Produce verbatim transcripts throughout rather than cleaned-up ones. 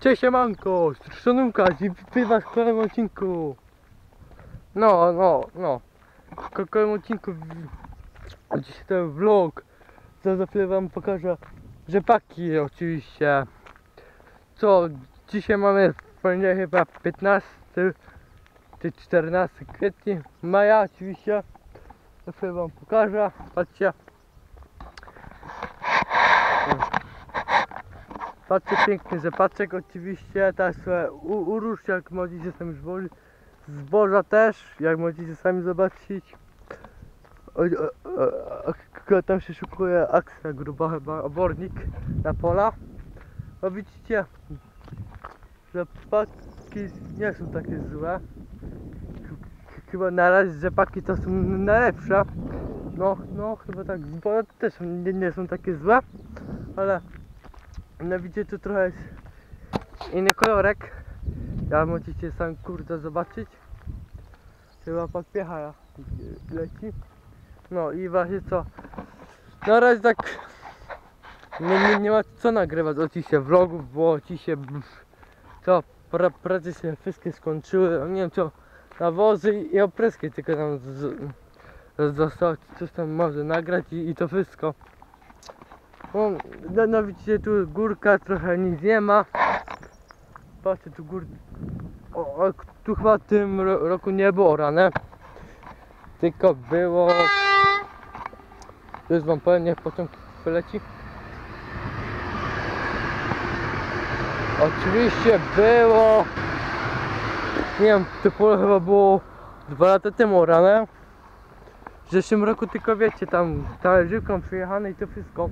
Cześć, siemanko, Szanówka, witam was w kolejnym odcinku. No, no, no. W kolejnym odcinku. Dzisiaj ten vlog. Co za chwilę wam pokażę rzepaki oczywiście. Co, dzisiaj mamy poniedziałek chyba piętnasty czy czternasty kwietnia, maja oczywiście. Za chwilę wam pokażę, patrzcie. Patrzcie, piękny rzepaczek oczywiście, teraz uróż, jak możecie sami zbożyć. Zboża też, jak możecie sami zobaczyć. O, o, o, tam się szukuje akcja gruba, chyba obornik na pola. No widzicie, rzepaki nie są takie złe. Chyba na razie rzepaki to są najlepsze. No, no chyba tak, zboża też nie, nie są takie złe, ale no widzicie, tu trochę jest inny kolorek. Ja możecie sami kurde zobaczyć. Chyba podpiecha leci. No i właśnie co, na razie tak nie, nie, nie ma co nagrywać oczywiście vlogów, bo oczywiście co, pra, prace się wszystkie skończyły. Nie wiem co, nawozy i opryski tylko tam zostało, coś tam może nagrać i, i to wszystko. No, no, no widzicie, tu górka, trochę nic nie ma. Patrzcie, tu gór... O, o, tu chyba w tym ro roku nie było orane. Tylko było... Już wam powiem, niech pociąg wyleci. Oczywiście było... Nie wiem, to pole chyba było dwa lata temu orane. W zeszłym roku tylko wiecie, tam talerzywką przyjechane i to wszystko.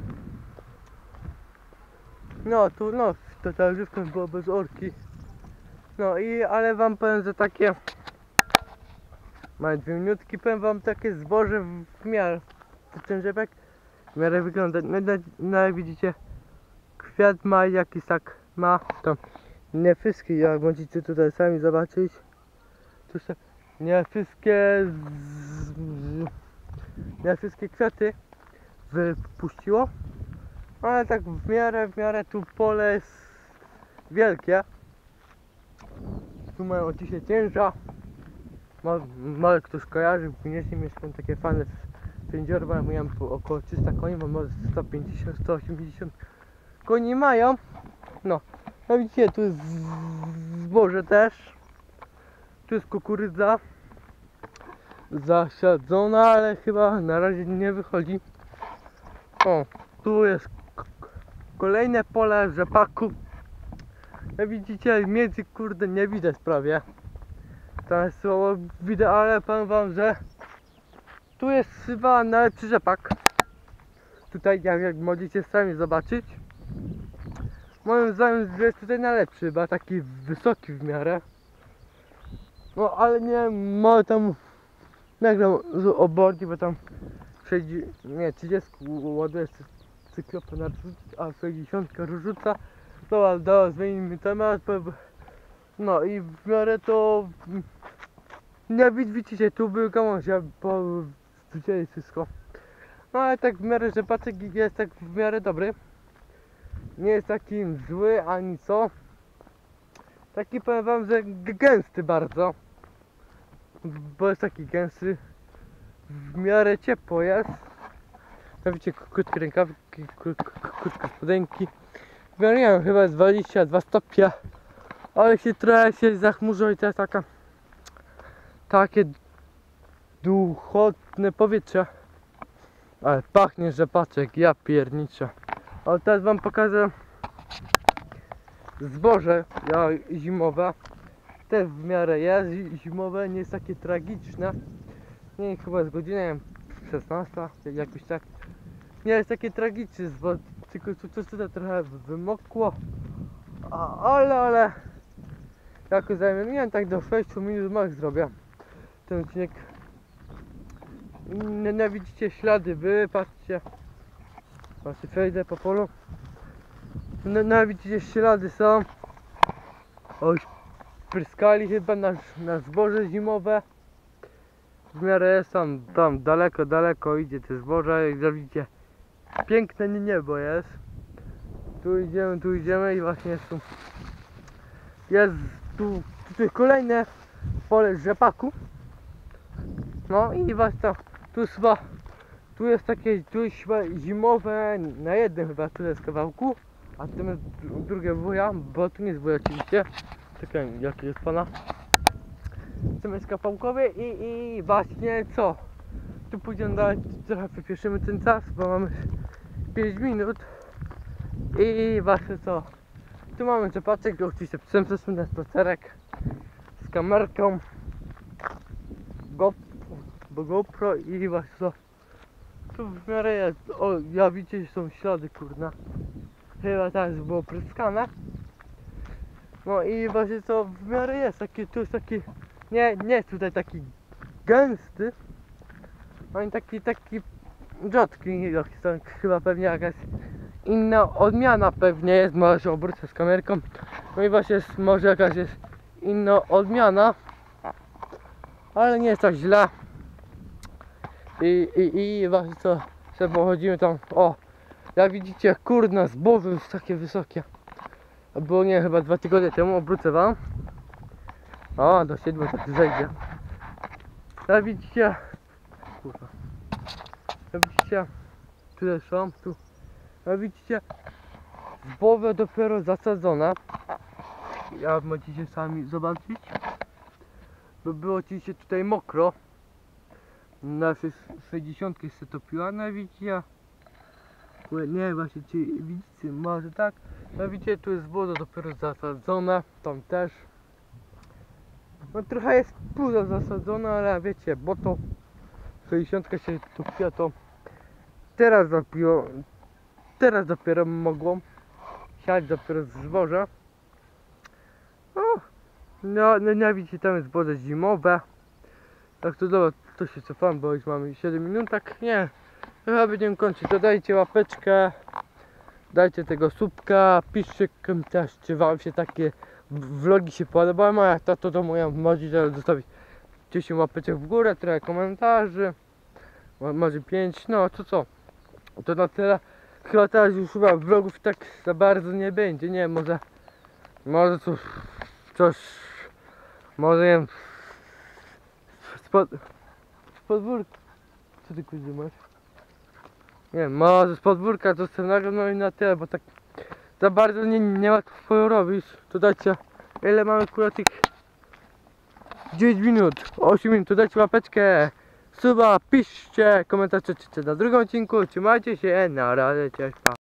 No tu no, to talerzywką było bez orki. No i ale wam powiem, że takie mamy dwie minutki, powiem wam takie zboże w, w miarę. Ten rzepek w miarę wygląda. No, no, no jak widzicie, kwiat ma jakiś tak ma to nie wszystkie, jak możecie tutaj sami zobaczyć. Tu się nie wszystkie z, nie wszystkie kwiaty wypuściło. Ale tak w miarę, w miarę tu pole jest wielkie. Tu mają oczywiście cięża. Może ktoś kojarzy, w Gnieźnie mieszkam takie fajne pięciorba, mają około trzysta koni, bo może sto pięćdziesiąt do stu osiemdziesięciu koni mają. No, no widzicie, tu jest zboże też. Tu jest kukurydza zasiadzona, ale chyba na razie nie wychodzi. O, tu jest kolejne pole rzepaku. Jak widzicie, między kurde nie widać prawie. Tam jest słowo widać, ale powiem wam, że tu jest chyba najlepszy rzepak. Tutaj jak, jak możecie sami zobaczyć. Moim zdaniem jest tutaj najlepszy, bo taki wysoki w miarę. No ale nie, może tam nagram z oborki, bo tam sześćdziesiąt, nie, trzydzieści ładuje cyklopę na a sześćdziesiąt rzuca. Dobra, dobra, zmienimy temat. No i w miarę to nie widzicie, tu był gałąź, bo wrzucili wszystko. No ale tak w miarę rzepaczek jest tak w miarę dobry. Nie jest taki zły ani co. Taki powiem wam, że gęsty bardzo. Bo jest taki gęsty. W miarę ciepło jest. No widzicie, krótkie rękawki, krótkie spodenki. W miarę nie wiem, chyba jest dwadzieścia dwa stopnie. Ale się trochę się zachmurzyło i to jest taka takie duchotne powietrze. Ale pachnie rzepaczek, ja pierniczę. Ale teraz wam pokażę zboże ja, zimowe. Też w miarę jest zimowe, nie jest takie tragiczne. Nie wiem, chyba jest godzina nie wiem, szesnasta, jakoś tak. Nie jest takie tragiczne, bo tylko tu coś tutaj trochę wymokło. A, ale, ale jakoś zajmę, nie wiem, tak do sześciu minut max zrobię ten odcinek. Nie, nie widzicie ślady, wy patrzcie. Patrzcie, przejdę po polu. No, no widzicie, ślady są. Oj, pryskali chyba na, na zboże zimowe. W miarę jest tam, tam daleko, daleko idzie te zboże, jak widzicie. Piękne niebo jest. Tu idziemy, tu idziemy i właśnie jest tu jest tu tutaj kolejne pole rzepaku. No i właśnie to, tu jest chyba, tu jest takie, tu jest chyba zimowe na jednym chyba tu jest kawałku, a tu jest drugie wuja, bo tu nie jest wuja oczywiście. Czekaj, jaki jest pana? Tu jest kawałkowy i, i właśnie co? Tu pójdziemy dalej, trochę przyspieszymy ten czas, bo mamy pięć minut. I właśnie co? Tu mamy rzepaczek, oczywiście psem przeszły na spacerek z kamerką Go, bo GoPro i właśnie co? Tu w miarę jest, o, ja widzicie, że są ślady, kurna. Chyba też było pryskane. No i właśnie co, w miarę jest taki, tu jest taki, nie, nie jest tutaj taki gęsty, ani taki, taki rzadki, jak to chyba pewnie jakaś inna odmiana pewnie jest, może się obrócę z kamerką. No i właśnie jest, może jakaś jest inna odmiana, ale nie jest tak źle. I, i, i właśnie co, sobie pochodzimy tam, o, jak widzicie, kurna, zboże jest takie wysokie. Było nie chyba dwa tygodnie temu, obrócę wam. O, do siedmiu tak zejdzie. Jak widzicie, kurwa, jak widzicie, tutaj są, tu, jak widzicie, zboże dopiero zasadzone. Jak możecie sami zobaczyć, bo było oczywiście tutaj mokro. Nasze sześćdziesiątki się topiła, no widzicie, nie właśnie, czy widzicie, może tak, no widzicie, tu jest woda dopiero zasadzona, tam też, no trochę jest późno zasadzona, ale wiecie, bo to sześćdziesiątka się topiła, to teraz dopiero, teraz dopiero mogło siać dopiero z zboża. No, no, no nie widzicie, tam jest zboże zimowe. Tak to dobra, to się cofam, bo już mamy siedem minut, tak nie, chyba będziemy kończyć, to dajcie łapeczkę, dajcie tego słupka, piszcie też, czy wam się takie vlogi się podobają, a jak to, to, to moja możecie zostawić dziesięć łapeczek w górę, trochę komentarzy, może pięć, no to co, to na tyle, chyba teraz już chyba vlogów tak za bardzo nie będzie, nie wiem, może, może coś, coś, może nie wiem, Spod... z podwórka. Co ty kurde masz? Nie wiem, może z podwórka to sobie nagram, no i na tyle, bo tak za bardzo nie, nie łatwo robić. To dajcie, ile mamy kurwa tych dziewięć minut, osiem minut, to dajcie łapeczkę, suba, piszcie, komentarze, czy na drugim odcinku, trzymajcie się, na razie, cześć, pa.